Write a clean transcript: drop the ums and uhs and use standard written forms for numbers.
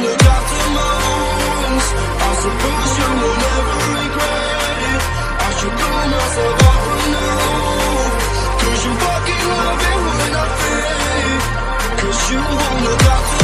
look out the most. I suppose you will never regret it. I should pull myself out for now, 'cause you fucking love it when I feel it. 'Cause you won't look out the